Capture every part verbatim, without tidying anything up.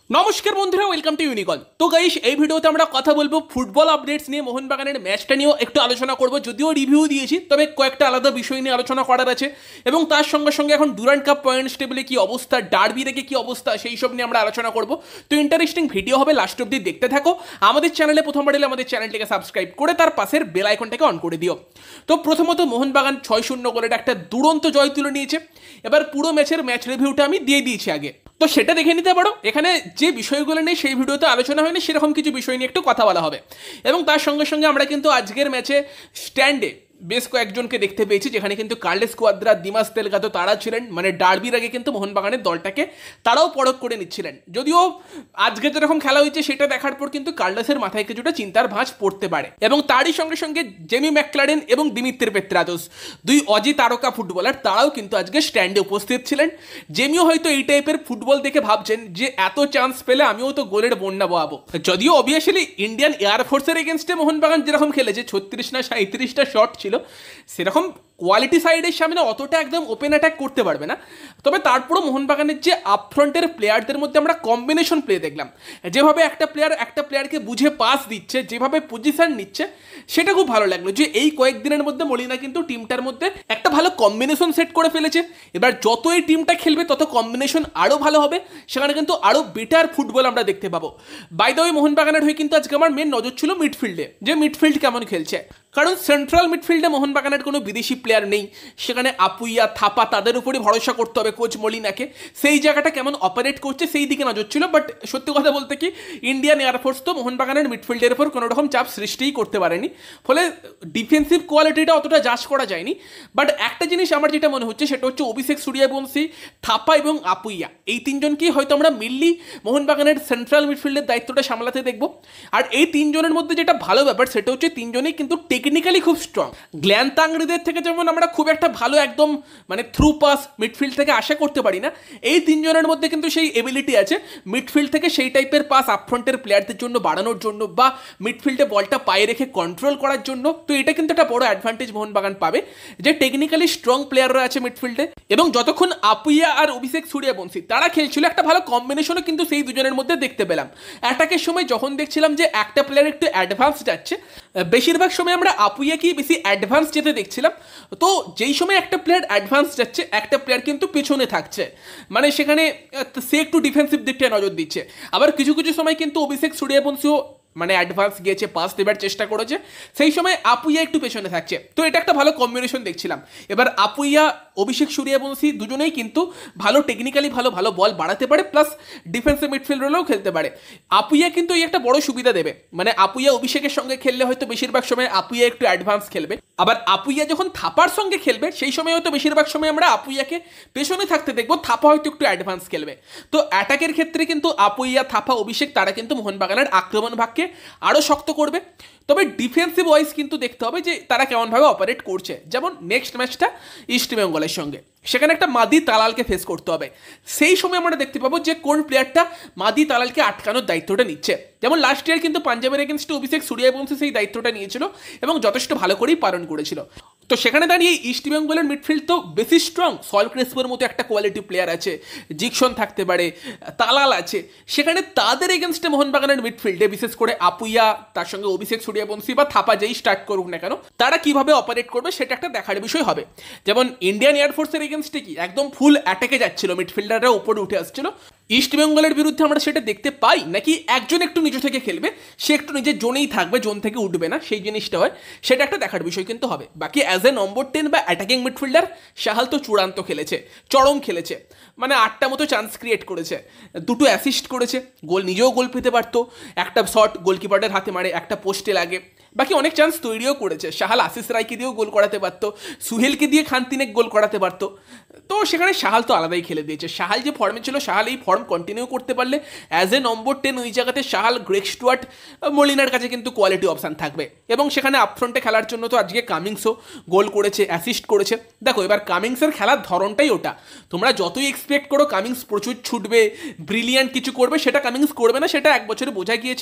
নমস্কার বন্ধুরা, welcome to ইউনিকল। তো গাইস, এই ভিডিওতে আমরা কথা বলবো ফুটবল আপডেটস নিয়ে, মোহনবাগানের ম্যাচটা নিয়েও একটু আলোচনা করব। যদিও রিভিউ দিয়েছি, তবে কয়েকটা আলাদা বিষয় নিয়ে আলোচনা করার আছে, এবং তার সঙ্গে সঙ্গে এখন ডুরান্ড কাপ পয়েন্টস টেবিলে কি অবস্থা, ডার্বি রেখে কি অবস্থা, সেই সব নিয়ে আমরা আলোচনা করব। তো ইন্টারেস্টিং ভিডিও হবে, লাস্ট অব্দি দেখতে থাকো। আমাদের চ্যানেলে প্রথমবার এলে আমাদের চ্যানেলটিকে সাবস্ক্রাইব করে তার পাশের বেল আইকনটাকে অন করে দিও। তো প্রথমত মোহনবাগান ছয় শূন্য গোলের একটা দুরন্ত জয় তুলে নিয়েছে। এবার পুরো ম্যাচের ম্যাচ রিভিউটা আমি দিয়ে দিয়েছি আগে, তো সেটা দেখে নিতে পারো। এখানে যে বিষয়গুলো নেই সেই ভিডিওতে আলোচনা হয়নি, সেরকম কিছু বিষয় নিয়ে একটু কথা বলা হবে। এবং তার সঙ্গে সঙ্গে আমরা কিন্তু আজকের ম্যাচে স্ট্যান্ডে বেশ কয়েকজনকে দেখতে পেয়েছি, যেখানে কিন্তু কার্লেস কোয়াদ্রা, দিমাস তেলগাতো তারা ছিলেন। মানে ডার্বির আগে কিন্তু মোহনবাগানের দলটাকে তারাও পরখ করে নিচ্ছিলেন। যদিও আজকে যেরকম খেলা হয়েছে সেটা দেখার পর কিন্তু কার্লেসের মাথায় কিছুটা চিন্তার ভাঁজ পড়তে পারে। এবং তারই সঙ্গে সঙ্গে জেমি ম্যাকক্লারেন এবং দিমিত্রি পেত্রাদোস, দুই অজি তারকা ফুটবলার, তারাও কিন্তু আজকে স্ট্যান্ডে উপস্থিত ছিলেন। জেমিও হয়তো এই টাইপের ফুটবল দেখে ভাবছেন যে এত চান্স পেলে আমিও তো গোলের বন্যা বহাবো। যদিও অবভিয়াসলি ইন্ডিয়ান এয়ারফোর্সের এগেনস্টে মোহনবাগান যেরকম খেলেছে, ছত্রিশ না সাঁত্রিশটা শট ছিল, সেরকম কোয়ালিটি সাইডের সামনে অতটা একদম ওপেন অ্যাটাক করতে পারবে না। তবে তারপরও মোহনবাগানের যে আপফ্রন্টের প্লেয়ারদের মধ্যে আমরা কম্বিনেশন প্লে দেখলাম, যেভাবে একটা প্লেয়ার একটা প্লেয়ারকে বুঝে পাস দিচ্ছে, যেভাবে পজিশন নিচ্ছে, সেটা খুব ভালো লাগলো। যে এই কয়েকদিনের মধ্যে মলিনা কিন্তু টিমটার মধ্যে একটা ভালো কম্বিনেশন সেট করে ফেলেছে। এবার যত এই টিমটা খেলবে তত কম্বিনেশন আরও ভালো হবে, সেখানে কিন্তু আরও বেটার ফুটবল আমরা দেখতে পাবো। বাই দ্য ওয়ে, মোহনবাগানের হয়ে কিন্তু আজকে আমার মেন নজর ছিল মিডফিল্ডে, যে মিডফিল্ড কেমন খেলছে। কারণ সেন্ট্রাল মিডফিল্ডে মোহনবাগানের কোনো বিদেশি প্লেয়ার নেই, সেখানে আপুইয়া, থাপা, তাদের উপরই ভরসা করতে হবে কোচ মলিনাকে। সেই জায়গাটা কেমন অপারেট করছে সেই দিকে নজর ছিল। বাট সত্যি কথা বলতে কি, ইন্ডিয়ান এয়ারফোর্স তো মোহনবাগানের মিডফিল্ডের উপর কোনো রকম চাপ সৃষ্টিই করতে পারেনি, ফলে ডিফেন্সিভ কোয়ালিটিটা অতটা জাজ করা যায়নি। বাট একটা জিনিস আমার যেটা মনে হচ্ছে সেটা হচ্ছে অভিষেক সূর্যবংশী, থাপা এবং আপুইয়া, এই তিনজনকেই হয়তো আমরা মিললি মোহনবাগানের সেন্ট্রাল মিডফিল্ডের দায়িত্বটা সামলাতে দেখবো। আর এই তিনজনের মধ্যে যেটা ভালো ব্যাপার সেটা হচ্ছে তিনজনেই কিন্তু টেকনিক্যালি খুব স্ট্রং। গ্ল্যান তাংরিদের থেকে যেমন আমরা খুব একটা ভালো একদম মানে থ্রু পাস মিডফিল্ড থেকে আশা করতে পারি না, এই তিনজনের মধ্যে কিন্তু সেই এবিলিটি আছে মিডফিল্ড থেকে সেই টাইপের পাস আপফ্রন্টের প্লেয়ারদের জন্য বাড়ানোর জন্য, বা মিডফিল্ডে বলটা পায়ে রেখে কন্ট্রোল করার জন্য। তো এটা কিন্তু একটা বড় অ্যাডভান্টেজ মোহনবাগান পাবে, যে টেকনিক্যালি স্ট্রং প্লেয়াররা আছে মিডফিল্ডে। এবং যতক্ষণ আপুইয়া আর অভিষেক সূর্যবংশী তারা খেলছিল, একটা ভালো কম্বিনেশনও কিন্তু সেই দুজনের মধ্যে দেখতে পেলাম। অ্যাটাকের সময় যখন দেখছিলাম যে একটা প্লেয়ার একটু অ্যাডভান্স যাচ্ছে, বেশিরভাগ সময় আমরা আপুইয়াকেই বেশি অ্যাডভান্স যেতে দেখছিলাম। তো যেই সময় একটা প্লেয়ার অ্যাডভান্স যাচ্ছে, একটা প্লেয়ার কিন্তু পেছনে থাকছে, মানে সেখানে সে একটু ডিফেন্সিভ দিকটা নজর দিচ্ছে। আবার কিছু কিছু সময় কিন্তু অভিষেক সূর্যবংশীও মানে অ্যাডভান্স গিয়েছে, পাস দেবার চেষ্টা করেছে, সেই সময় আপুইয়া একটু পেছনে থাকছে। তো এটা একটা ভালো কম্বিনেশন দেখছিলাম। এবার আপুইয়া, অভিষেক সূর্যবংশী দুজনেই কিন্তু ভালো টেকনিক্যালি ভালো ভালো বল বাড়াতে পারে, প্লাস ডিফেন্সিভ মিডফিল্ড রোলেও খেলতে পারে। আপুইয়া কিন্তু এই একটা বড় সুবিধা দেবে, মানে আপুইয়া অভিষেকের সঙ্গে খেললে হয়তো বেশিরভাগ সময় আপুইয়া একটু অ্যাডভান্স খেলবে। আবার আপুইয়া যখন থাপার সঙ্গে খেলবে, সেই সময় হয়তো বেশিরভাগ সময় আমরা আপুইয়াকে পেছনে থাকতে দেখবো, থাপা হয়তো একটু অ্যাডভান্স খেলবে। তো অ্যাটাকের ক্ষেত্রে কিন্তু আপুইয়া, থাপা, অভিষেক তারা কিন্তু মোহনবাগানের আক্রমণ ভাগকে আরও শক্ত করবে। তবে ডিফেন্সিভ ওয়াইজ কিন্তু দেখতে হবে যে তারা কেমনভাবে অপারেট করছে। যেমন নেক্সট ম্যাচটা ইস্ট বেঙ্গলের সঙ্গে, সেখানে একটা মাদি তালালকে ফেস করতে হবে। সেই সময় আমরা দেখতে পাবো যে কোন প্লেয়ারটা মাদি তালালকে আটকানোর দায়িত্বটা নিচ্ছে। যেমন লাস্ট ইয়ার কিন্তু পাঞ্জাবের এগেনস্টে অভিষেক সূর্যবংশী সেই দায়িত্বটা নিয়েছিল এবং যথেষ্ট ভালো করেই পালন করেছিল। তো সেখানে দাঁড়িয়ে ইস্ট বেঙ্গলের মিডফিল্ড তো বেশি স্ট্রং, সল ক্রেসপোর মতো একটা কোয়ালিটি প্লেয়ার আছে, জিকসন থাকতে পারে, তালাল আছে। সেখানে তাদের এগেনস্টে মোহনবাগানের মিডফিল্ডে বিশেষ করে আপুইয়া, তার সঙ্গে অভিষেক সূর্যবংশী বা থাপা যেই স্টার্ট করুক না কেন, তারা কিভাবে অপারেট করবে সেটা একটা দেখার বিষয় হবে। যেমন ইন্ডিয়ান এয়ারফোর্সের এগেনস্টে কি একদম ফুল অ্যাটাকে যাচ্ছিল, মিডফিল্ডাররা উপরে উঠে আসছিল। ইস্ট বেঙ্গলের বিরুদ্ধে আমরা সেটা দেখতে পাই নাকি একজন একটু নিচে থেকে খেলবে, সে একটু নিজের জোনেই থাকবে, জোন থেকে উঠবে না, সেই জিনিসটা হয়, সেটা একটা দেখার বিষয় কিন্তু হবে। বাকি অ্যাজ এ নম্বর টেন বা অ্যাটাকিং মিডফিল্ডার সাহাল তো চূড়ান্ত খেলেছে, চরম খেলেছে। মানে আটটা মতো চান্স ক্রিয়েট করেছে, দুটো অ্যাসিস্ট করেছে, গোল নিজেও গোল পেতে পারতো, একটা শট গোলকিপারের হাতে মারে, একটা পোস্টে লাগে, বাকি অনেক চান্স তৈরিও করেছে। সাহাল আশিস রায়কে দিয়েও গোল করাতে পারতো, সুহেলকে দিয়ে খান তিনেক গোল করাতে পারতো। তো সেখানে সাহাল তো আলাদাই খেলে দিয়েছে। সাহাল যে ফর্মে ছিল, সাহাল এই ফর্ম কন্টিনিউ করতে পারলে অ্যাজ এ নম্বর টেন ওই জায়গাতে সাহাল, গ্রেগ স্টুয়ার্ট, মলিনার কাছে কিন্তু কোয়ালিটি অপশান থাকবে। এবং সেখানে আপফ্রন্টে খেলার জন্য তো আজকে কামিংসও গোল করেছে, অ্যাসিস্ট করেছে। দেখো, এবার কামিংসের খেলার ধরনটাই ওটা, তোমরা যতই এক্সপেক্ট করো কামিংস প্রচুর ছুটবে, ব্রিলিয়ান্ট কিছু করবে, সেটা কামিংস করবে না, সেটা এক বছরে বোঝা গিয়েছে।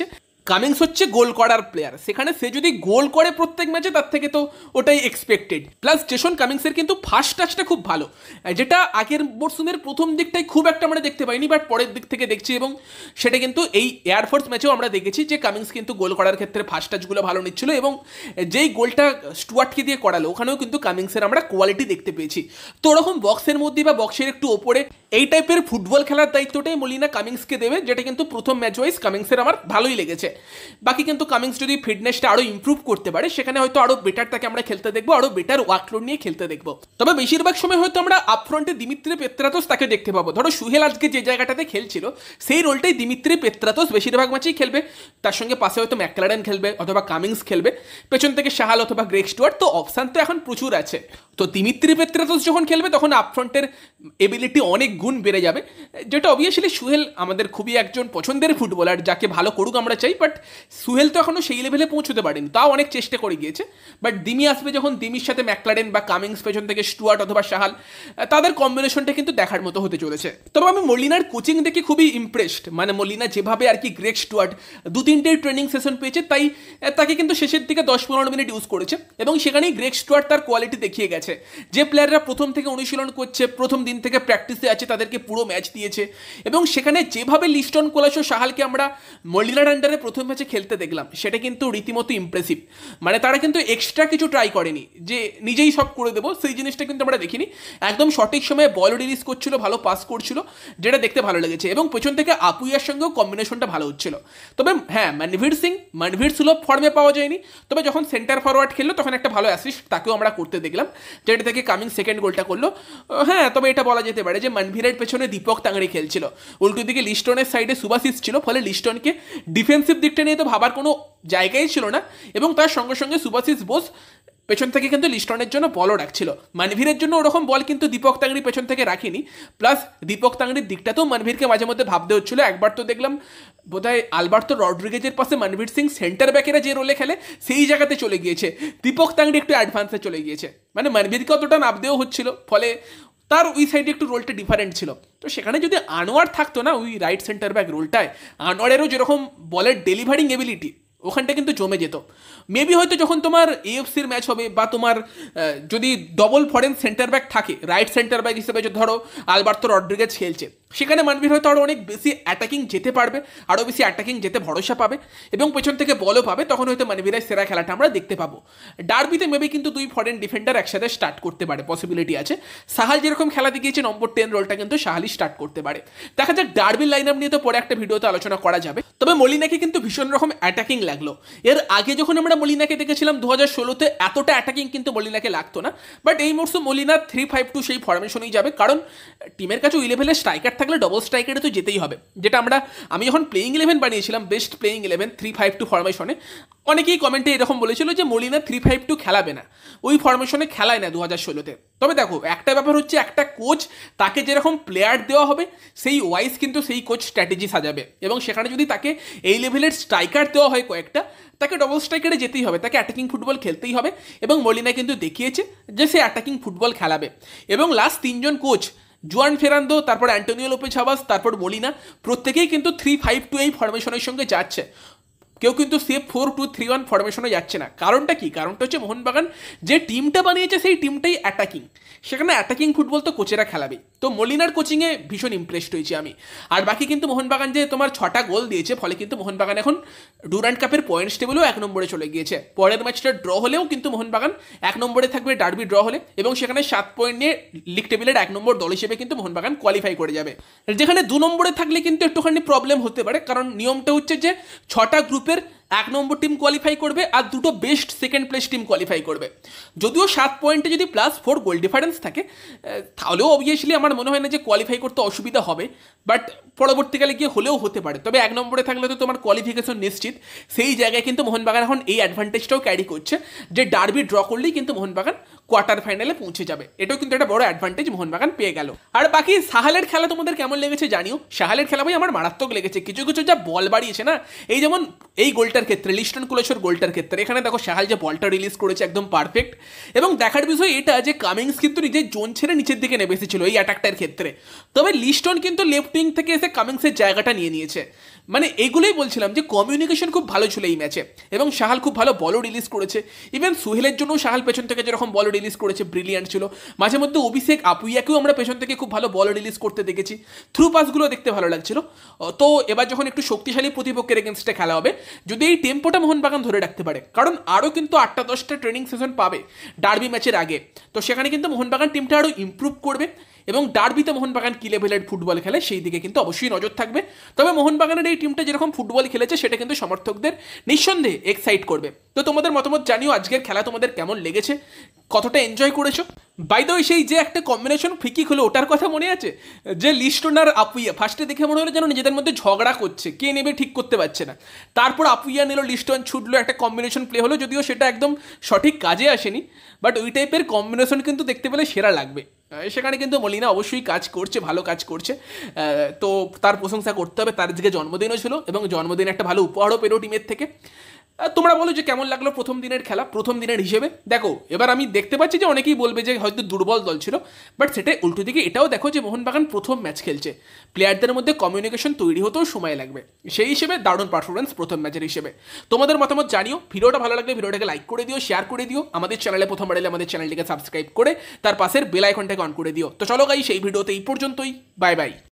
কামিংস হচ্ছে গোল করার প্লেয়ার, সেখানে সে যদি গোল করে প্রত্যেক ম্যাচে তার থেকে তো ওটাই এক্সপেক্টেড। প্লাস জেসন কামিংসের কিন্তু ফার্স্ট টাচটা খুব ভালো, যেটা আগের মরসুমের প্রথম দিকটাই খুব একটা আমরা দেখতে পাইনি, বাট পরের দিক থেকে দেখছি এবং সেটা কিন্তু এই এয়ারফোর্স ম্যাচেও আমরা দেখেছি যে কামিংস কিন্তু গোল করার ক্ষেত্রে ফার্স্ট টাচগুলো ভালো নিচ্ছিল এবং যেই গোলটা স্টুয়ার্টকে দিয়ে করালো ওখানেও কিন্তু কামিংসের আমরা কোয়ালিটি দেখতে পেয়েছি। তো ওরকম বক্সের মধ্যে বা বক্সের একটু ওপরে এই টাইপের ফুটবল খেলার দায়িত্বটাই মলিনা কামিংসকে দেবে, যেটা কিন্তু প্রথম ম্যাচ ওয়াইজ কামিংসের আমার ভালোই লেগেছে। বাকি কিন্তু কামিংস যদি ফিটনেসটা আরও ইমপ্রুভ করতে পারে সেখানে হয়তো আরও বেটার তাকে আমরা খেলতে দেখবো, আরও বেটার ওয়ার্কলোড নিয়ে খেলতে দেখবো। তবে বেশিরভাগ সময় হয়তো আমরা আপফ্রন্টে দিমিত্রি পেত্রাতোস তাকে দেখতে পাবো। ধরো সুহেল আজকে যে জায়গাটাতে খেলছিল সেই রোলটাই দিমিত্রি পেত্রাতোস বেশিরভাগ ম্যাচেই খেলবে, তার সঙ্গে পাশে হয়তো ম্যাকলারেন খেলবে অথবা কামিংস খেলবে, পেছন থেকে সাহাল অথবা গ্রেগ স্টুয়ার্ট। তো অপশান তো এখন প্রচুর আছে। তো দিমিত্রি পেত্রাতোস যখন খেলবে তখন আপফ্রন্টের এবিলিটি অনেক গুণ বেড়ে যাবে, যেটা অবভিয়াসলি সুহেল আমাদের খুবই একজন পছন্দের ফুটবলার, যাকে ভালো করুক আমরা চাই, বাট সুহেল তো এখনও সেই লেভেলে পৌঁছতে পারেনি, তাও অনেক চেষ্টা করে গিয়েছে। বাট দিমি আসবে যখন, দিমির সাথে ম্যাকলারেন বা কামিংস পেছন থেকে স্টুয়ার্ট অথবা সাহাল, তাদের কম্বিনেশনটা কিন্তু দেখার মতো হতে চলেছে। তবে আমি মলিনার কোচিং দেখে খুবই ইমপ্রেসড, মানে মলিনা যেভাবে আর কি গ্রেগ স্টুয়ার্ট দু তিনটে ট্রেনিং সেশন পেয়েছে, তাই তাকে কিন্তু শেষের দিকে দশ পনেরো মিনিট ইউজ করেছে এবং সেখানেই গ্রেগ স্টুয়ার্ট তার কোয়ালিটি দেখিয়ে গেছে। যে প্লেয়াররা প্রথম থেকে অনুশীলন করছে, প্রথম দিন থেকে প্র্যাকটিসে আছে, তাদেরকে পুরো ম্যাচ দিয়েছে এবং সেখানে যেভাবে লিস্টন কোলাসো সাহালকে আমরা মলিনার আন্ডারে প্রথম ম্যাচে খেলতে দেখলাম সেটা কিন্তু রীতিমতো ইমপ্রেসিভ। মানে তারা কিন্তু এক্সট্রা কিছু ট্রাই করেনি যে নিজেই সব করে দেবো, সেই জিনিসটা কিন্তু আমরা দেখিনি। একদম সঠিক সময়ে বল রিলিজ করছিল, ভালো পাস করছিল, যেটা দেখতে ভালো লেগেছে এবং পেছন থেকে আপুইয়ার সঙ্গেও কম্বিনেশনটা ভালো হচ্ছিল। তবে হ্যাঁ, মানভীর সিং মানভীর সুলভ ফর্মে পাওয়া যায়নি, তবে যখন সেন্টার ফরওয়ার্ড খেললো তখন একটা ভালো অ্যাসিস্ট তাকেও আমরা করতে দেখলাম, যেটা থেকে কামিং সেকেন্ড গোলটা করলো। হ্যাঁ, তবে এটা বলা যেতে পারে যে মানভীরের পেছনে দীপক তাংড়ি খেলছিল, উল্টো দিকে লিস্টনের সাইডে সুভাশিস ছিল, ফলে লিস্টনকে ডিফেন্সিভ দিকটা নিয়ে তো ভাবার কোনো জায়গাই ছিল না এবং তার সঙ্গে সঙ্গে সুভাশিস বোস পেছন থেকে কিন্তু লিস্টনের জন্য বলও রাখছিল। মানভীরের জন্য ওরকম বল কিন্তু দীপক তাংড়ি পেছন থেকে রাখিনি, প্লাস দীপক তাংড়ির দিকটাতেও মানভীরকে মাঝে মধ্যে ভাবতে হচ্ছিল। একবার তো দেখলাম বোধহয় আলবার্তো রড্রিগেজের পাশে মানভীর সিং সেন্টার ব্যাকেরা যে রোলে খেলে সেই জায়গাতে চলে গিয়েছে, দীপক তাংড়ি একটু অ্যাডভান্সে চলে গিয়েছে, মানে মানভীরকে অতটা নামতেও হচ্ছিল, ফলে তার ওই সাইডে একটু রোলটা ডিফারেন্ট ছিল। তো সেখানে যদি আনোয়ার থাকতো না ওই রাইট সেন্টার ব্যাক রোলটায়, আনোয়ারেরও যেরকম বলের ডেলিভারিং এবিলিটি ওখানটা কিন্তু জমে যেত। মেবি হয়তো যখন তোমার এএফসির ম্যাচ হবে বা তোমার যদি ডবল ফরেন সেন্টার ব্যাক থাকে, রাইট সেন্টার ব্যাক হিসেবে ধরো আলবার্তো রড্রিগেজ খেলছে, সেখানে মানভীর হয়তো আরও অনেক বেশি অ্যাটাকিং যেতে পারবে, আরও বেশি অ্যাটাকিং যেতে ভরসা পাবে এবং পেছন থেকে বলও পাবে, তখন হয়তো মানভীরের সেরা খেলাটা আমরা দেখতে পাবো। ডার্বিতে মেবি কিন্তু দুই ফরেন ডিফেন্ডার একসাথে স্টার্ট করতে পারে, পসিবিলিটি আছে। সাহাল যেরকম খেলা দেখিয়েছে নম্বর টেন রোলটা কিন্তু সাহালই স্টার্ট করতে পারে। দেখা যাক, ডার্বির লাইন আপ নিয়ে তো পরে একটা ভিডিওতে আলোচনা করা যাবে। তবে মলিনাকে কিন্তু ভীষণ রকম অ্যাটাকিং লাগলো। এর আগে যখন আমরা মলিনাকে দেখেছিলাম দু হাজার ষোলোতে, এতটা অ্যাটাকিং কিন্তু মলিনাকে লাগতো না, বাট এই মরসুম মলিনা থ্রি ফাইভ টু সেই ফরমেশনেই যাবে, কারণ টিমের কাছে ওই লেভেলের স্ট্রাইকার থাকলে ডবল স্ট্রাইকারে তো যেতেই হবে। যেটা আমরা আমি যখন প্লেইং ইলেভেন বানিয়েছিলাম, best playing eleven three five two ফরমেশনে, অনেকেই কমেন্টে এরকম বলেছিল যে মলিনা থ্রি ফাইভ টু খেলাবে না, ওই ফরমেশনে খেলায় না দু হাজার ষোলোতে। তবে দেখো, একটা ব্যাপার হচ্ছে একটা কোচ তাকে যেরকম প্লেয়ার দেওয়া হবে সেই ওয়াইজ কিন্তু সেই কোচ স্ট্র্যাটেজি সাজাবে এবং সেখানে যদি তাকে এই লেভেলের স্ট্রাইকার দেওয়া হয় কয়েকটা, তাকে ডবল স্ট্রাইকারে যেতেই হবে, তাকে অ্যাটাকিং ফুটবল খেলতেই হবে এবং মলিনা কিন্তু দেখিয়েছে যে সে অ্যাটাকিং ফুটবল খেলাবে। এবং লাস্ট তিনজন কোচ, জুয়ান ফেরান্দো, তারপর অ্যান্টোনিও লোপেজ হাবাস, তারপর মলিনা, প্রত্যেকেই কিন্তু থ্রি ফাইভ টু এই ফরমেশনের সঙ্গে যাচ্ছে, কেউ কিন্তু সে ফোর টু থ্রি ওয়ান ফরমেশনে যাচ্ছে না। কারণটা কি? কারণটা হচ্ছে মোহনবাগান যে টিমটা বানিয়েছে সেই টিমটাই অ্যাটাকিং, সেখানে অ্যাটাকিং ফুটবল তো কোচেরা খেলাবে। তো মলিনার কোচিংয়ে ভীষণ ইমপ্রেসড হয়েছি আমি। আর বাকি কিন্তু মোহনবাগান যে তোমার ছটা গোল দিয়েছে, ফলে কিন্তু মোহনবাগান এখন ডুরান্ড কাপের পয়েন্টস টেবিলেও এক নম্বরে চলে গিয়েছে। পরের ম্যাচটা ড্র হলেও কিন্তু মোহনবাগান এক নম্বরে থাকবে ডার্বি ড্র হলে, এবং সেখানে সাত পয়েন্ট নিয়ে লিগ টেবিলের এক নম্বর দল হিসেবে কিন্তু মোহনবাগান কোয়ালিফাই করে যাবে। যেখানে দু নম্বরে থাকলে কিন্তু একটুখানি প্রবলেম হতে পারে, কারণ নিয়মটা হচ্ছে যে ছটা গ্রুপের এক নম্বর টিম কোয়ালিফাই করবে আর দুটো best second place team qualify করবে। যদিও সাত পয়েন্টে যদি প্লাস ফোর গোল ডিফারেন্স থাকে, তাহলেও অবভিয়াসলি আমার মনে হয় না যে কোয়ালিফাই করতে অসুবিধা হবে, বাট পরবর্তীকালে গিয়ে হলেও হতে পারে। তবে এক নম্বরে থাকলে তো তোমার কোয়ালিফিকেশন নিশ্চিত, সেই জায়গায় কিন্তু মোহনবাগান এখন এই অ্যাডভান্টেজটাও ক্যারি করছে যে ডার্বি ড্র করলেই কিন্তু মোহনবাগান কোয়ার্টার ফাইনালে পৌঁছে যাবে। এটাও কিন্তু একটা বড় অ্যাডভান্টেজ মোহনবাগান পেয়ে গেল। আর বাকি সাহালের খেলা তোমাদের কেমন লেগেছে জানিও। সাহালের খেলা ভাই আমার মারাত্মক লেগেছে, কিছু কিছু যা বল বাড়িয়েছে না, এই যেমন এই গোলটার ক্ষেত্রে, লিস্টন কুলেশ্বর গোলটার ক্ষেত্রে, এখানে দেখো সাহাল যে বলটা রিলিজ করেছে একদম পারফেক্ট। এবং দেখার বিষয় এটা যে কামিংস কিন্তু নিজের জোন ছেড়ে নিচের দিকে নেমে এসেছিল এই অ্যাটাকটার ক্ষেত্রে, তবে লিস্টন কিন্তু লেফট উইং থেকে এসে কামিংসের জায়গাটা নিয়ে নিয়েছে। মানে এগুলোই বলছিলাম যে কমিউনিকেশন খুব ভালো ছিল এই ম্যাচে, এবং সাহাল খুব ভালো বলও রিলিজ করেছে। ইভেন সুহেলের জন্য সাহাল পেছন থেকে যেরকম বল রিলিজ করেছে ব্রিলিয়ান্ট ছিল। মাঝে মধ্যে অভিষেক আপুইয়াকেও আমরা পেছন থেকে খুব ভালো বল রিলিজ করতে দেখেছি, থ্রু পাসগুলো দেখতে ভালো লাগছিল। তো এবার যখন একটু শক্তিশালী প্রতিপক্ষের এগেনস্টে খেলা হবে, যদি এই টেম্পোটা মোহনবাগান ধরে রাখতে পারে, কারণ আরও কিন্তু আটটা দশটা ট্রেনিং সেশন পাবে ডার্বি ম্যাচের আগে, তো সেখানে কিন্তু মোহনবাগান টিমটা আরও ইমপ্রুভ করবে। এবং ডার্বিতে মোহনবাগান কী লেভেলের ফুটবল খেলে সেই দিকে কিন্তু অবশ্যই নজর থাকবে। তবে মোহনবাগানের এই টিমটা যেরকম ফুটবল খেলেছে সেটা কিন্তু সমর্থকদের নিঃসন্দেহে এক্সাইট করবে। তো তোমাদের মতামত জানিও, আজকের খেলা তোমাদের কেমন লেগেছে, কতটা এনজয় করেছো। বাই দ্য ওয়ে, সেই যে একটা কম্বিনেশন ফ্রিকিক হলো ওটার কথা মনে আছে, যে লিস্টন আর আপুইয়া, ফার্স্টে দেখে মনে হলো যেন নিজেদের মধ্যে ঝগড়া করছে, কে নেবে ঠিক করতে পারছে না। তারপর আপুইয়া নিল, লিস্টন ছুটলো, একটা কম্বিনেশন প্লে হলো, যদিও সেটা একদম সঠিক কাজে আসেনি, বাট ওই টাইপের কম্বিনেশন কিন্তু দেখতে পেলে সেরা লাগবে। সেখানে কিন্তু মলিনা অবশ্যই কাজ করছে, ভালো কাজ করছে, তো তার প্রশংসা করতে হবে। তার দিকে জন্মদিনও ছিল এবং জন্মদিনে একটা ভালো উপহারও পেলো টিমের থেকে। তোমরা বলো যে কেমন লাগলো প্রথম দিনের খেলা, প্রথম দিনের হিসেবে। দেখো এবার আমি দেখতে পাচ্ছি যে অনেকেই বলবে যে হয়তো দুর্বল দল ছিল, বাট সেটা উল্টো দিকে এটাও দেখো যে মোহনবাগান প্রথম ম্যাচ খেলছে, প্লেয়ারদের মধ্যে কমিউনিকেশন তৈরি হতেও সময় লাগবে, সেই হিসেবে দারুণ পারফরমেন্স প্রথম ম্যাচের হিসেবে। তোমাদের মতামত জানিও, ভিডিওটা ভালো লাগলে ভিডিওটাকে লাইক করে দিও, শেয়ার করে দিও, আমাদের চ্যানেলে প্রথমবার এলে আমাদের চ্যানেলটিকে সাবস্ক্রাইব করে তার পাশের বেল আইকনটাকে অন করে দিও। তো চলো গাইস, সেই ভিডিওতে এই পর্যন্তই, বাই বাই।